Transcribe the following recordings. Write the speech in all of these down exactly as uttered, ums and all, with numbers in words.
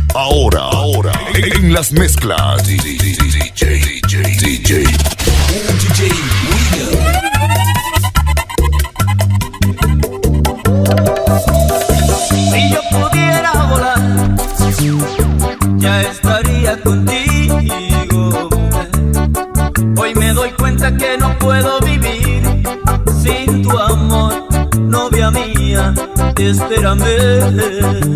Ahora, ahora, en las mezclas, D J, D J, D J, D J William. Si yo pudiera volar, ya estaría contigo. Hoy me doy cuenta que no puedo vivir sin tu amor, novia mía, espérame.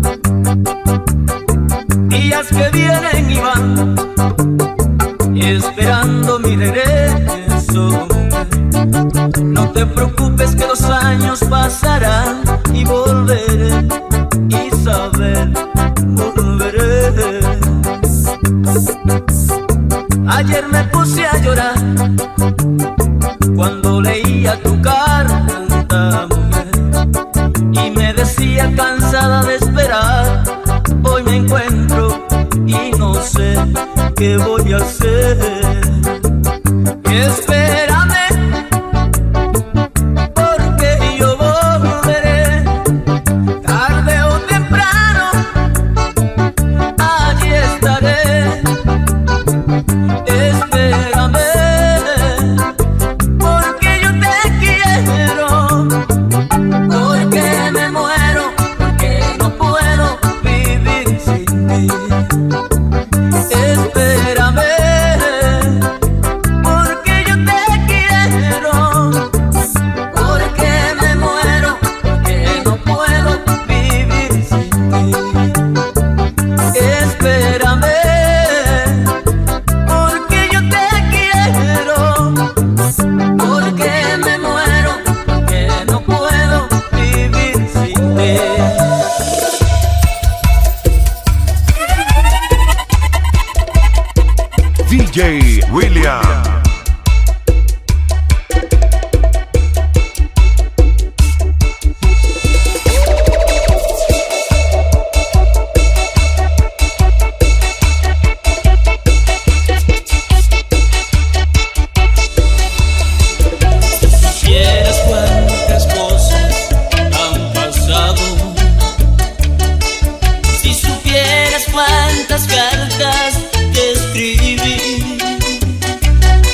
Días que vienen y van, esperando mi regreso. No te preocupes que los años pasarán y volveré, Isabel, volveré. Ayer me puse a llorar cuando leía tu carta, mujer, y me decía cansada de esperar. Hoy me encuentro y no sé qué voy a hacer. Espérame, porque yo volveré, tarde o temprano, allí estaré. Espérame, porque yo te quiero, porque me muero, porque no puedo vivir sin ti. Espérame, porque yo te quiero, porque me muero, porque no puedo vivir sin ti. Espérame, porque yo te quiero, porque me muero, porque no puedo vivir sin ti. D J William. Supieras cuántas cosas han pasado, si supieras cuántas cartas te escribí,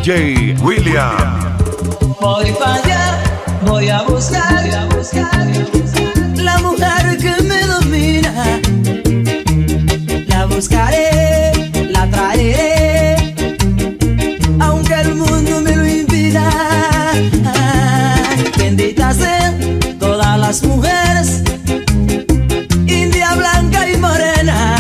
D J William. Voy para allá, voy a buscar, voy a buscar la mujer que me domina. La buscaré, la traeré, aunque el mundo me lo impida. Benditas sean todas las mujeres, india, blanca y morena,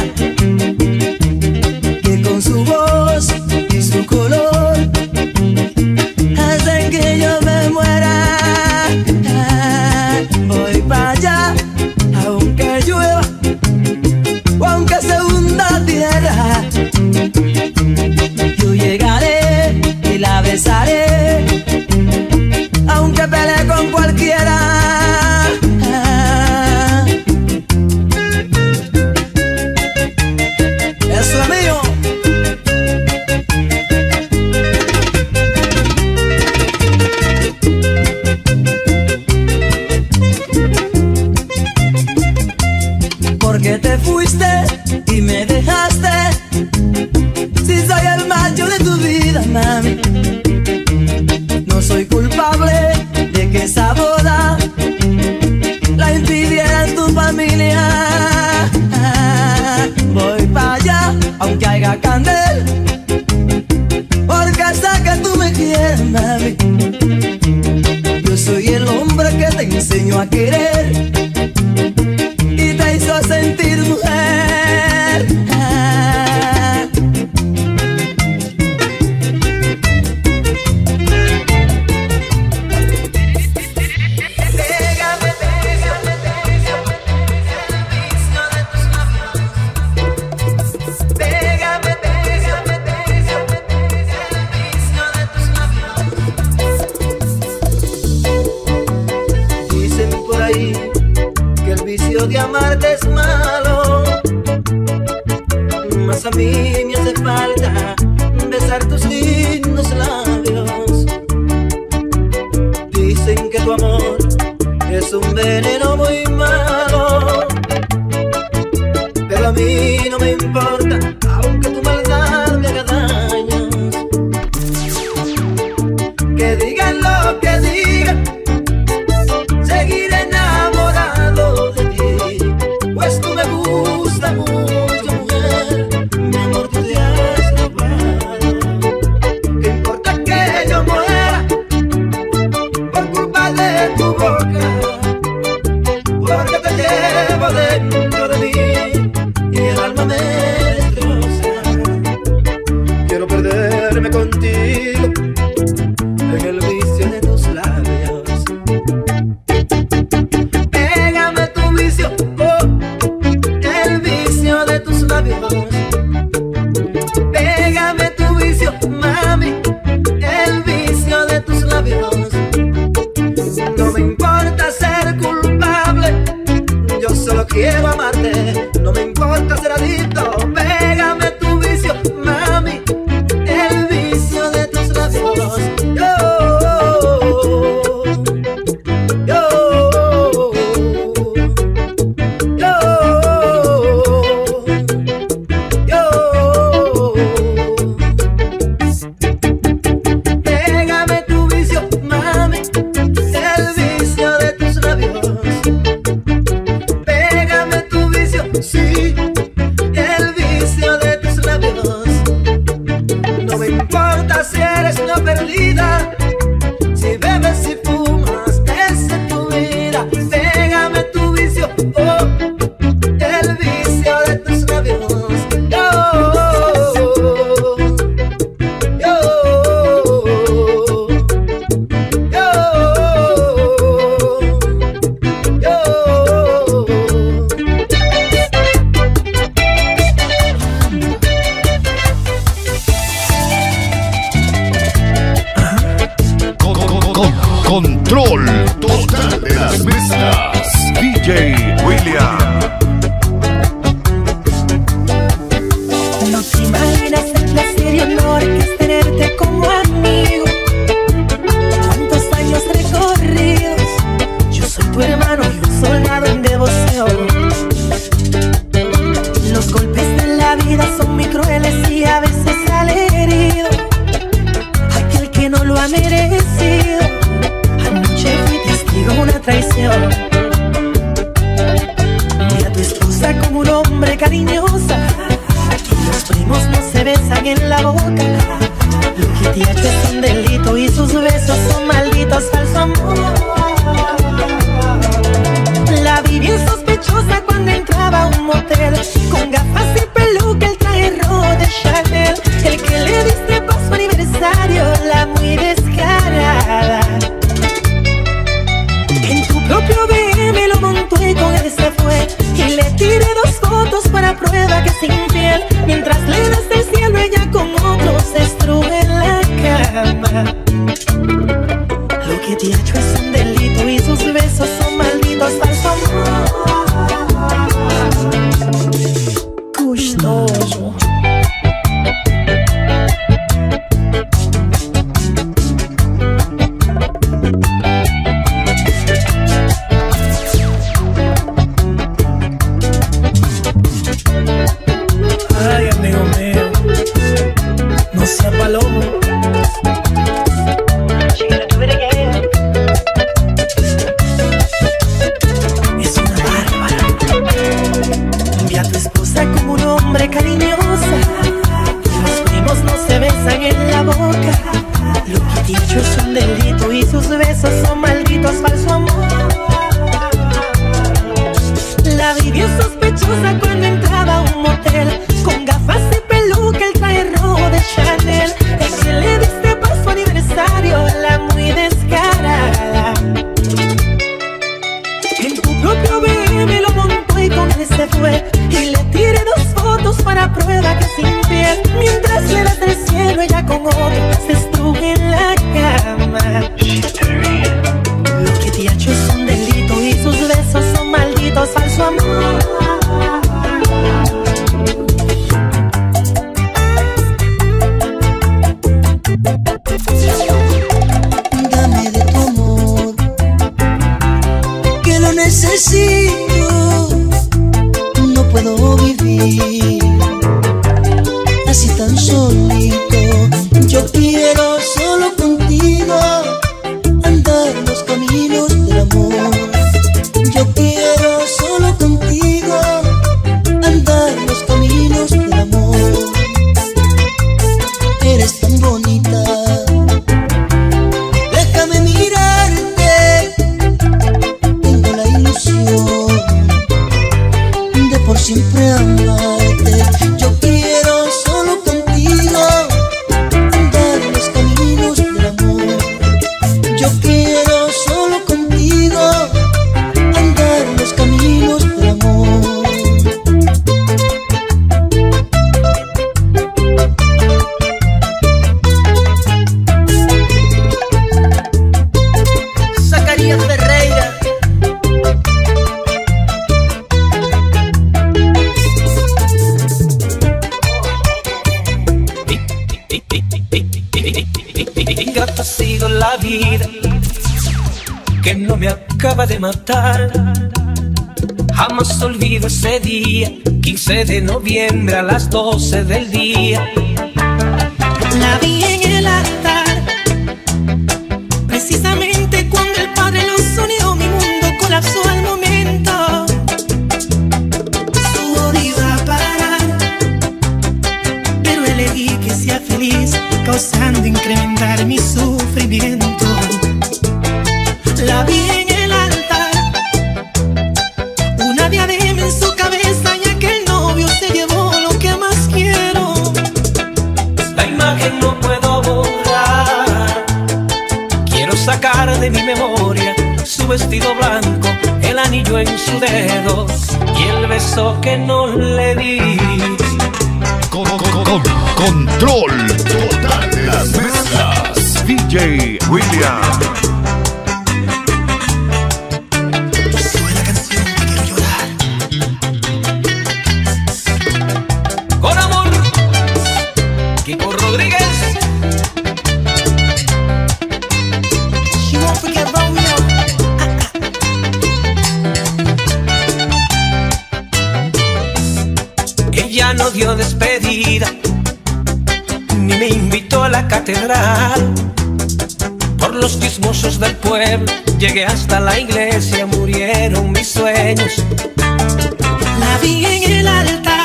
que con su voz y su color hacen que yo me muera. Voy para allá, aunque llueva o aunque se hunda la tierra, yo llegaré y la besaré, aunque pelee con cualquiera. Eso es mío. Porque te fuiste y me dejaste, si soy el macho de tu vida, mami. No soy culpable de que esa boda la impidiera tu familia. Voy para allá, aunque haya candel, porque hasta que tú me quieres, mami. Yo soy el hombre que te enseñó a querer y te hizo sentir mujer. De amarte es malo, mas a mí me hace falta besar tus lindos labios. Dicen que tu amor es un veneno muy malo, pero a mí no me importa, aunque tu maldad me haga daños. Que digan lo que digan, seguiré enamorado de ti, pues tú me gusta mucho, mujer. Mi amor, tú te has robado. ¿Qué importa que yo muera por culpa de tu boca? Porque te llevo dentro de mí y el alma me destroza. Quiero perderme contigo en el vicio de tus labios. Pégame tu vicio, oh, el vicio de tus labios. Pégame tu vicio, mami, el vicio de tus labios. No me importa ser culpable, yo solo quiero amarte. No me importa ser adicto. Pégame tu vicio, mami, el vicio de tus labios. Sí, el vicio de tus labios. No me importa si eres una perdida, si bebes, si fumas, esa es tu vida. Pégame tu vicio, oh, el vicio de tus labios. Control total de las mezclas, D J William. No te imaginas el placer y honor que es tenerte como amigo. Cuántos años recorridos, yo soy tu hermano y un soldado en devoción. Los golpes de la vida son muy crueles y a veces sale herido. Ay, que el cariñosa. Los primos no se besan en la boca. Lo que te ha hecho es un delito y sus besos son malditos, falso amor. La vi bien sospechosa cuando entraba a un motel, con gafas y peluca, el traje rojo de Chanel. El que le diste para su aniversario, la muy descarada. En tu propio B M lo montó y con él se fue. Y le tiré dos fotos para prueba que es infiel. Mientras le das del cielo, ella con otros se estruje en la cama. Lo que te ha hecho es un delito y sus besos son malditos, falso amor. Gustoso. Ay, amigo mío, no sea palomo. Es una bárbara. Envía a tu esposa como un hombre cariñosa. Los primos no se besan en la boca. Lo que te ha hecho es un delito y sus besos son malditos, falso amor. La vi bien sospechosa cuando entraba a un motel, con gafas y peluca, el traje rojo de Chanel. El que le diste para su aniversario, la muy descarada. En tu propio B M lo montó y con él se fue. Y le tiré dos fotos para prueba que es infiel. Mientras le das del cielo, ella con otro se estruje en la cama. Lo que te ha hecho es un delito y sus besos son malditos, falso amor. Dame de tu amor, que lo necesito. No puedo vivir así tan solito. Yo quiero solo contigo andar los caminos del amor. Yo quiero solo contigo andar los caminos del amor. Eres tan bonita, déjame mirarte. Tengo la ilusión de por siempre amarte. Yo quiero solo contigo andar los caminos del amor. Yo quiero solo contigo andar los caminos del amor. Zacarías Ferreira. Ingrata ha sido la vida que no me acaba de matar. Jamás olvido ese día, quince de noviembre a las doce del día. La vi en el altar, precisamente cuando el Padre los unió. Mi mundo colapsó al momento. Su odio iba a parar, pero elegí que sea feliz, causando incrementar mi sufrimiento. La vi en el altar, una diadema en su cabeza, ya que el novio se llevó lo que más quiero. La imagen no puedo borrar, quiero sacar de mi memoria su vestido blanco, el anillo en su dedo y el beso que no le di. Con, con, con, control total de las mezclas. D J William. Soy la canción que quiero llorar. Con amor, Kiko Rodríguez. She won't forget Romeo. Ella no dio despedida, ni me invitó a la catedral. Por los chismosos del pueblo llegué hasta la iglesia, murieron mis sueños. La vi en el altar,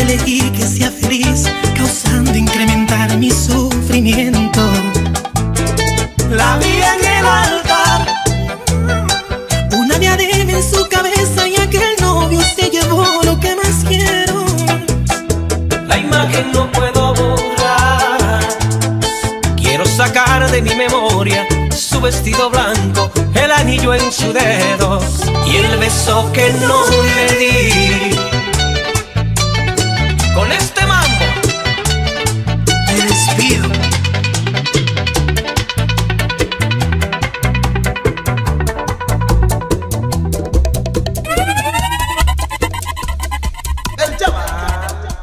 elegí que sea feliz, causando incrementar mi sufrimiento. La vi en el altar, una diadema en su cabeza, y aquel novio se llevó lo que más quiero. La imagen no puedo borrar, quiero sacar de mi memoria su vestido blanco, el anillo en su dedo y el beso que no le di. Con este mambo me despido. El chaval,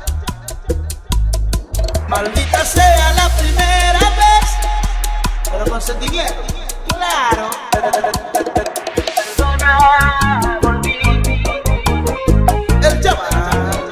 maldita sea la primera vez, pero con sentimiento, claro. Perdona, volví. El chaval,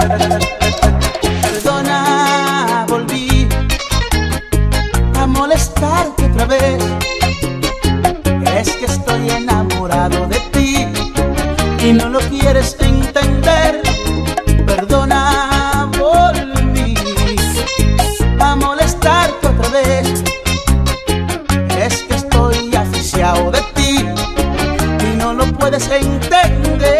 perdona, volví a molestarte otra vez. Es que estoy enamorado de ti y no lo quieres entender. Perdona, volví a molestarte otra vez. Es que estoy asfixiado de ti y no lo puedes entender.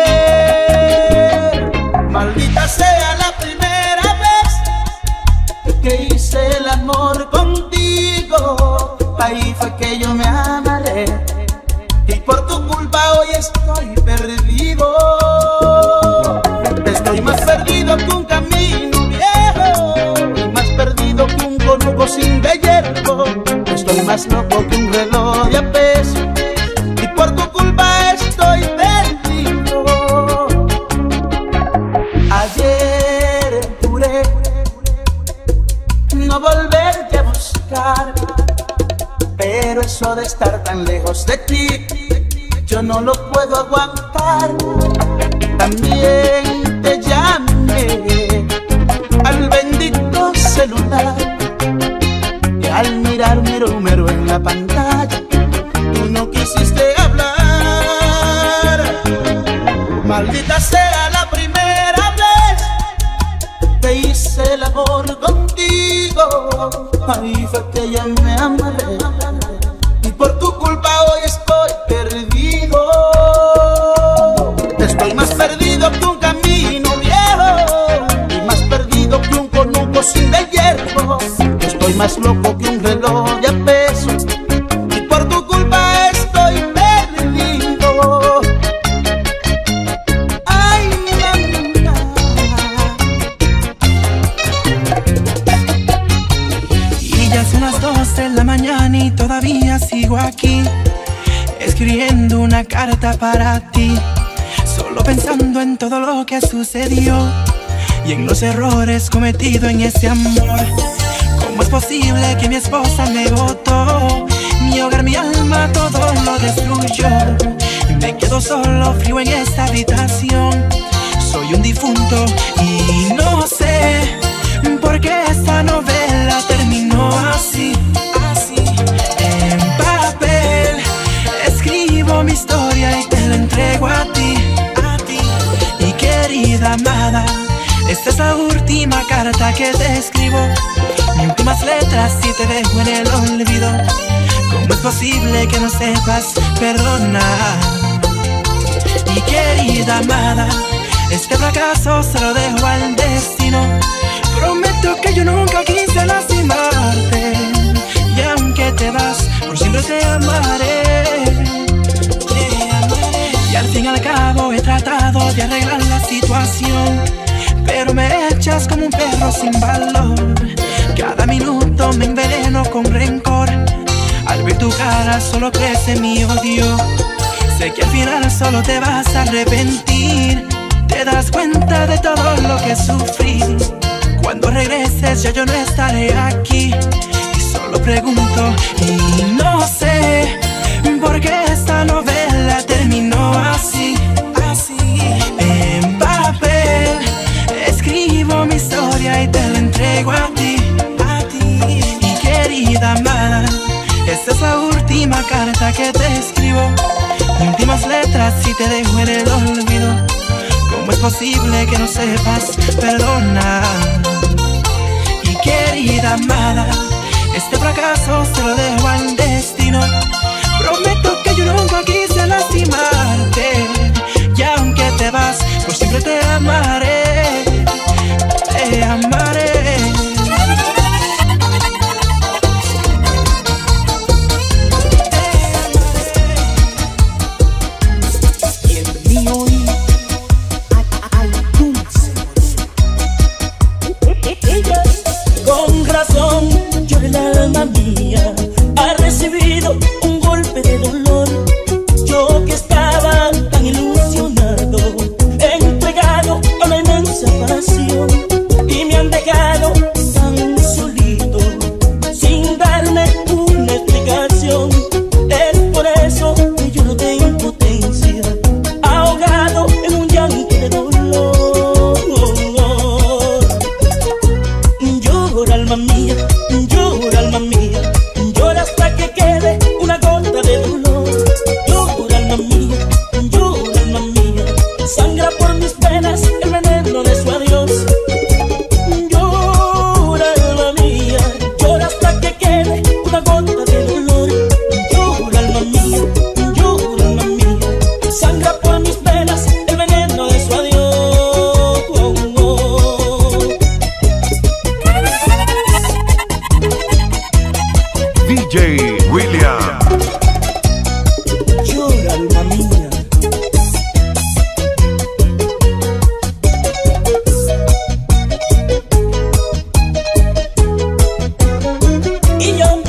Maldita sea la primera vez que hice el amor contigo. Ahí fue que yo me amaré y por tu culpa hoy estoy perdido. Estoy más perdido que un camino viejo y más perdido que un conuco sin de hierro. Estoy más loco que un reloj de a peso y por tu culpa estoy perdido. Ayer juré no volverte a buscar, pero eso de estar tan lejos de ti yo no lo puedo aguantar. También te llamé al bendito celular y al mirar mi número en la pantalla tú no quisiste hablar. Maldita sea la primera vez que hice el amor contigo. Ahí fue que ya me amaré y por tu culpa hoy estoy perdido. Estoy más perdido que un camino viejo y más perdido que un conuco sin de hierro. Estoy más loco que un reloj de a peso y por tu culpa estoy perdido. Ay, mamá. Y ya son las dos de la mañana y todavía sigo aquí, escribiendo una carta para ti, solo pensando en todo lo que sucedió y en los errores cometidos en ese amor. ¿Cómo es posible que mi esposa me botó? Mi hogar, mi alma, todo lo destruyó. Me quedo solo, frío en esta habitación. Soy un difunto y no sé por qué esta novela terminó así, así. En papel escribo mi historia y te la entrego a ti, a ti. Y querida amada, esta es la última carta que te escribo. Mis últimas letras y te dejo en el olvido. ¿Cómo es posible que no sepas perdonar? Y querida amada, este fracaso se lo dejo al destino. Prometo que yo nunca quise lastimarte y aunque te vas, por siempre te amaré, te amaré. Y al fin y al cabo he tratado de arreglar la situación, pero me echas como un perro sin valor. Cada minuto me enveneno con rencor. Al ver tu cara solo crece mi odio. Sé que al final solo te vas a arrepentir. Te das cuenta de todo lo que sufrí. Cuando regreses ya yo no estaré aquí. Y solo pregunto y no sé por qué esta novela terminó así, así. En papel escribo mi historia y te la entrego a ti, a ti. Y querida amada, esta es la última carta que te escribo. Últimas letras y te dejo en el olvido. ¿Cómo ¿Cómo es posible que no sepas perdonar? Y querida amada, este fracaso se lo dejo al destino. Prometo que yo nunca quise lastimarte, y aunque te vas, por siempre te amaré, te amaré. Con razón llora el alma mía, ha recibido un golpe de dolor. Yo que estaba tan ilusionado, entregado a una inmensa pasión, y me han dejado tan solito, sin darme una explicación. Es por eso que yo no tengo potencia, ahogado en un llanto de dolor. Llora alma mía, llora alma mía, llora hasta que quede una gota de dolor. Llora alma mía, llora alma mía, sangra por mis penas el veneno de su adiós. Llora alma mía, llora hasta que quede una gota de dolor. Llora alma mía, llora alma mía, sangra por mis penas el veneno de su adiós. D J William. Llora alma mía. Y yo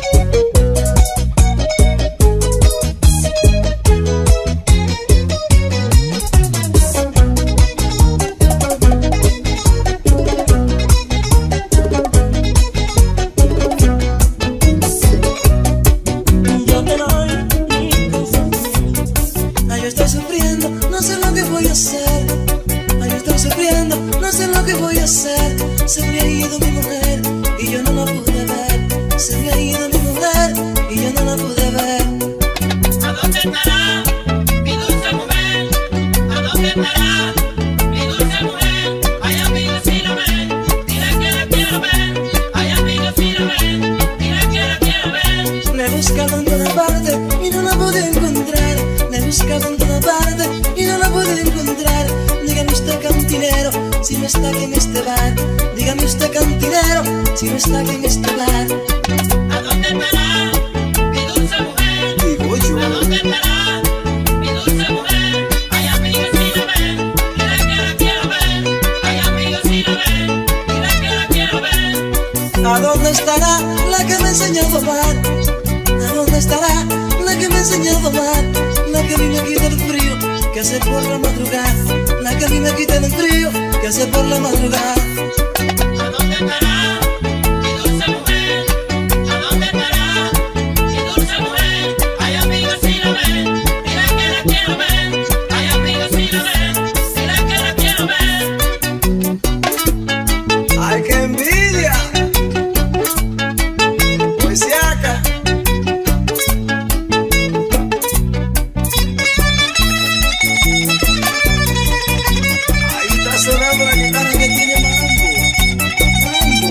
Yo te doy mi consentimiento. Ay, yo estoy sufriendo, no sé lo que voy a hacer. Ay, yo estoy sufriendo, no sé lo que voy a hacer. Se me ha ido mi mujer y yo no la pude ver. Se me ha ido mi mujer y yo no la pude ver. ¿A dónde estará mi dulce mujer? ¿A dónde estará mi dulce mujer? Ay, amiga, si la ven, dile que la quiero ver. Ay, amiga, si la ven, dile que la quiero ver. La he buscado en toda parte y no la pude encontrar. La he buscado en toda parte y no la pude encontrar. Dígame usted, cantinero, si no está aquí en este bar. Dígame usted, cantinero, si no está aquí en este bar. ¿A dónde estará mi dulce mujer? Digo yo. ¿A dónde estará mi dulce mujer? Ay, amiga, si la ven, dile que la quiero ver. Ay, amiga, si la ven, dile que la quiero ver. ¿A dónde estará la que me enseñó a tomar? ¿A dónde estará la que me enseñó a tomar? La que a mí me quita el frío, que hace por la madrugada. La que a mí me quita el frío, que hace por la madrugada. ¿A dónde estará mi dulce mujer? ¿A dónde estará mi dulce mujer? Ay, amiga, si la ven, dile que la quiero ver. Ay, amiga, si la ven, dile que la quiero ver. ¡Ay, qué envidia! Pues se acá. Ahí está sonando la guitarra que tiene mambo. Mambo.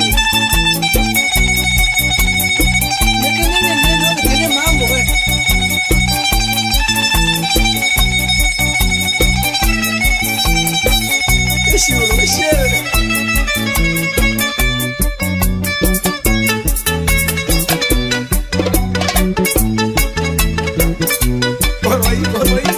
No es que no me entiendo que tiene mambo, eh. Qué chulo, qué chévere. Por ahí, por ahí.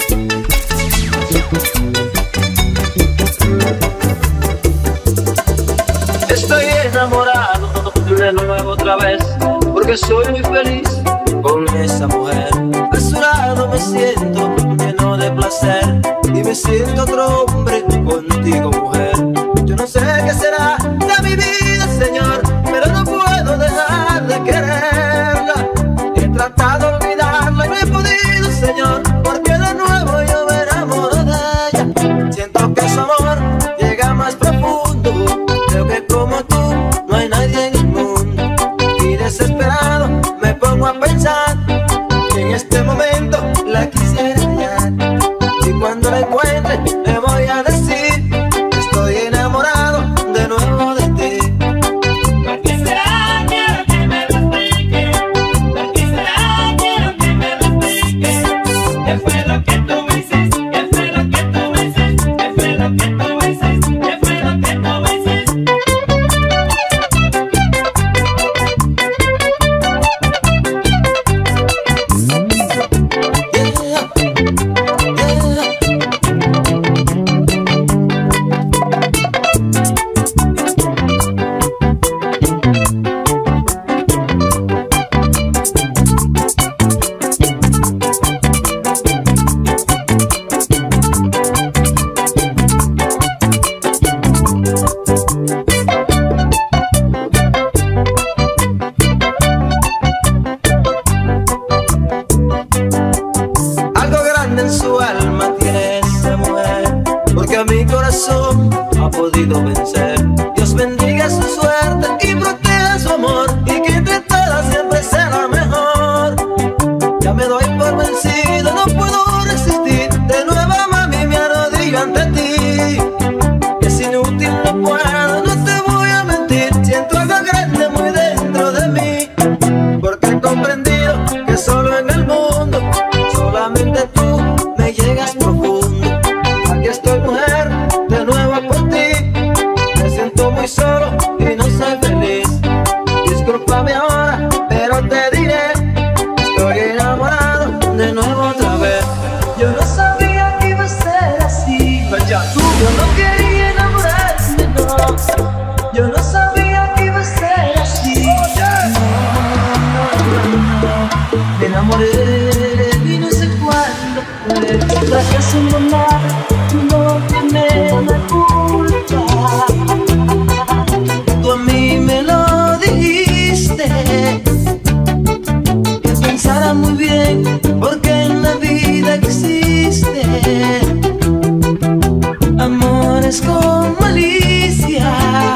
Estoy enamorado de nuevo otra vez, porque soy muy feliz con esa mujer. Apresurado me siento lleno de placer, y me siento otro hombre contigo, mujer. Yo no sé qué será de mi vida, Señor, pero no puedo dejar de quererla. He tratado de olvidarla y no he podido, Señor, porque de nuevo yo me enamoro de ella. Siento que su amor llega más profundo, creo que como tú no hay nadie en el mundo. Y desesperado me pongo a pensar que en este momento la quisiera hallar, y cuando la encuentre le voy a decir podido vencer. Dios bendiga su suerte y proteja su amor, y que entre todas siempre sea la mejor. Ya me doy por vencido, no puedo resistir. De nuevo, mami, me arrodillo ante ti. Es inútil, no puedo, no te voy a mentir. Siento algo grande muy dentro de mí, porque he comprendido que solo en el mundo solamente tú me llegas profundo. Aquí estoy, mujer, de nuevo por ti. Me siento muy solo y no soy feliz. Discúlpame ahora, pero te diré, estoy enamorado de nuevo otra vez. Yo no sabía que iba a ser así. Yo no quería enamorarme, no. Yo no sabía que iba a ser así. No, no, no. Me enamoré y no sé cuándo fue. Fracaso en volar, no tiene la culpa. Tú a mí me lo dijiste, que pensara muy bien, porque en la vida existe amores con malicia.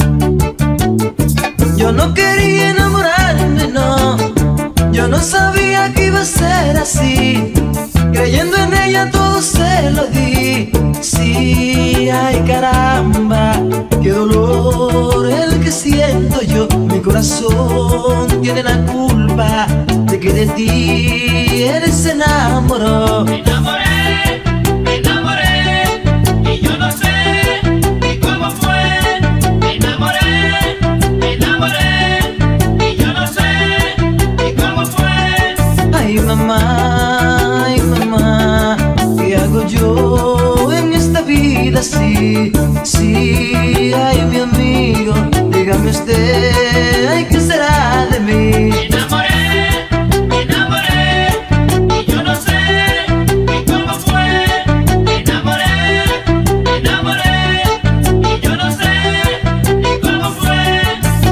Yo no quería enamorarme, no. Yo no sabía que iba a ser así. Creyendo en ella todo se lo di. Sí, ay caramba, qué dolor el que siento yo. Mi corazón tiene la culpa de que de ti él se enamoró. Me enamoré, me enamoré, y yo no sé ni cómo fue. Me enamoré, me enamoré, y yo no sé ni cómo fue. Ay mamá, ay mamá, ¿qué hago yo en esta vida? Sí, sí, ay mi amigo, dígame usted, ay, ¿qué será de mí? Me enamoré, me enamoré, y yo no sé ni cómo fue. Me enamoré, me enamoré, y yo no sé ni cómo fue.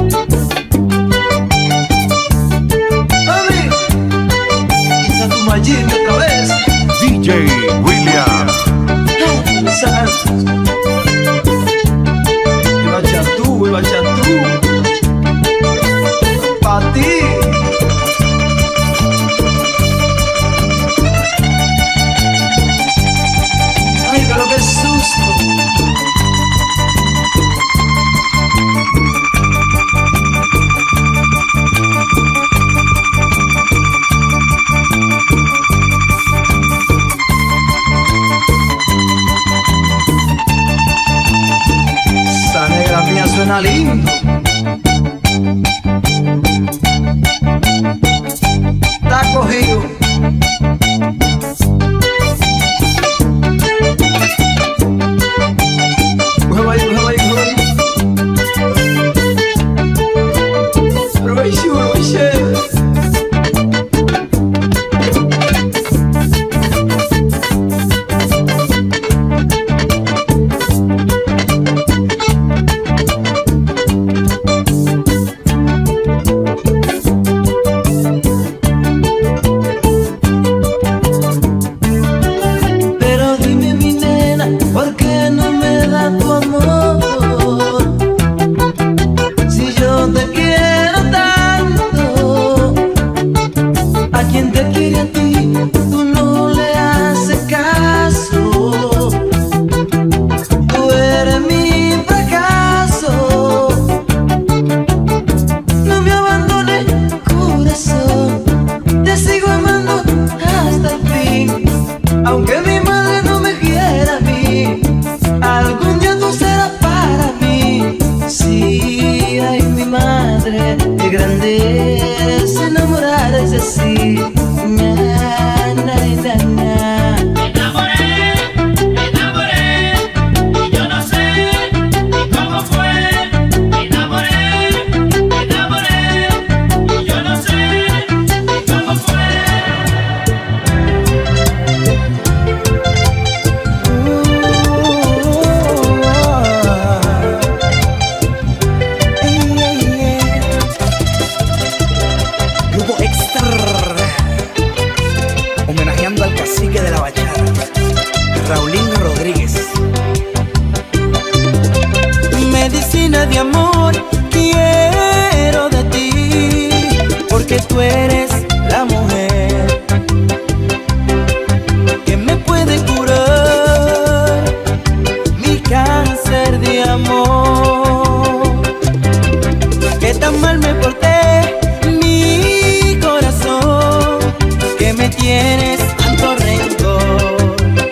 Amigo, quita tu mallita otra vez. D J William. Santos. Viva Chatú, viva Chatú. Pa' ti. Ay, pero qué susto. Esa negra mía suena lindo. Está cogido. Cógelo ahí, cógelo ahí, cógelo ahí. Pero muy chulo, muy chévere. medicina de amor quiero de ti, porque tú eres la mujer que me puede curar mi cáncer de amor. Que tan mal me porté, mi corazón, que me tienes tanto rencor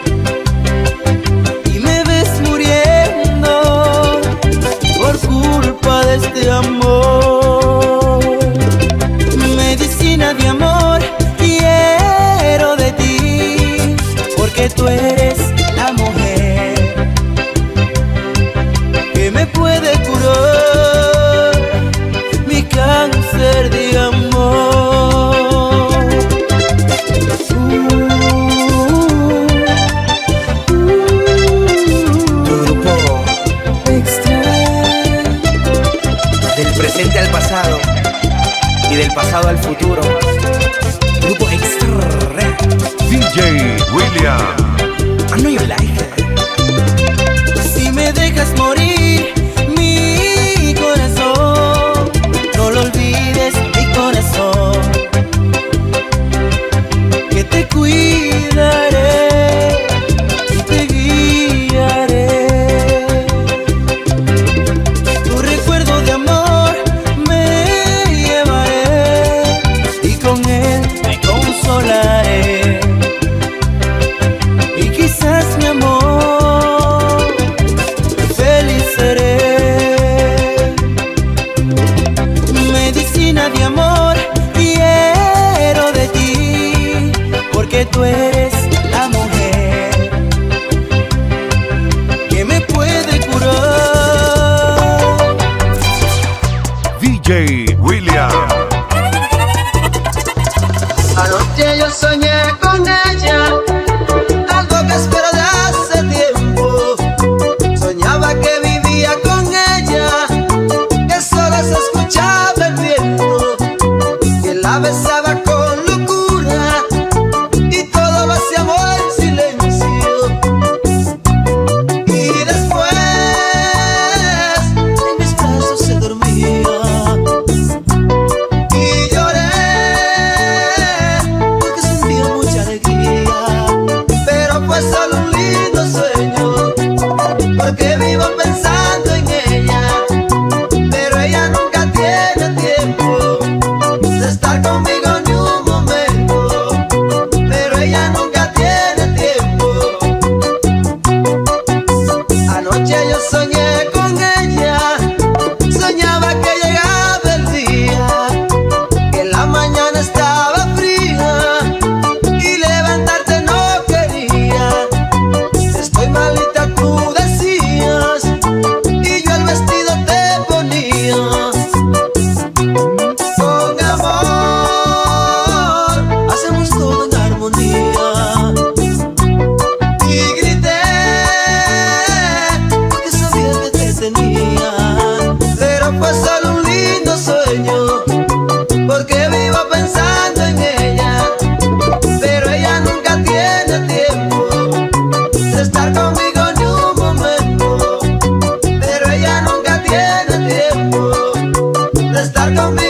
y me ves muriendo por culpa de este amor. Medicina de amor quiero de ti, porque tú eres la mujer que me puede curar mi cáncer de amor. Tu grupo Extra. del presente al pasado y del pasado al futuro. Grupo Extra. D J William. I know you like it. Si me dejas morir, mi corazón, no lo olvides, mi corazón, que te cuidaré y te guiaré. Tu recuerdo de amor me llevaré y con él me consolaré. Y quizás mi amor feliz seré. Medicina de amor quiero de ti, porque tú eres la mujer que me puede curar. D J William. Anoche yo soñé con ella, algo que espero de hace tiempo. Soñaba que vivía con ella, que solo se escuchaba el viento, que la besaba con locura y todo lo hacíamos en silencio. Y después en mis brazos se dormía y lloré porque sentía mucha alegría, pero fue solo un lindo sueño, porque vivo pensando en ella, pero ella nunca tiene tiempo de estar conmigo ni un momento, pero ella nunca tiene tiempo. Anoche yo soñé con ella, soñaba que llegaba el día, que la mañana estaba fría y levantarte no quería. Estoy malita, tú decías, y yo el vestido te ponía. Con amor hacemos todo en armonía. Y grité porque sabía que te tenía, pero fue solo un lindo sueño, porque vivo pensando en ella, pero ella nunca tiene tiempo de estar conmigo ni un momento, pero ella nunca tiene tiempo de estar conmigo.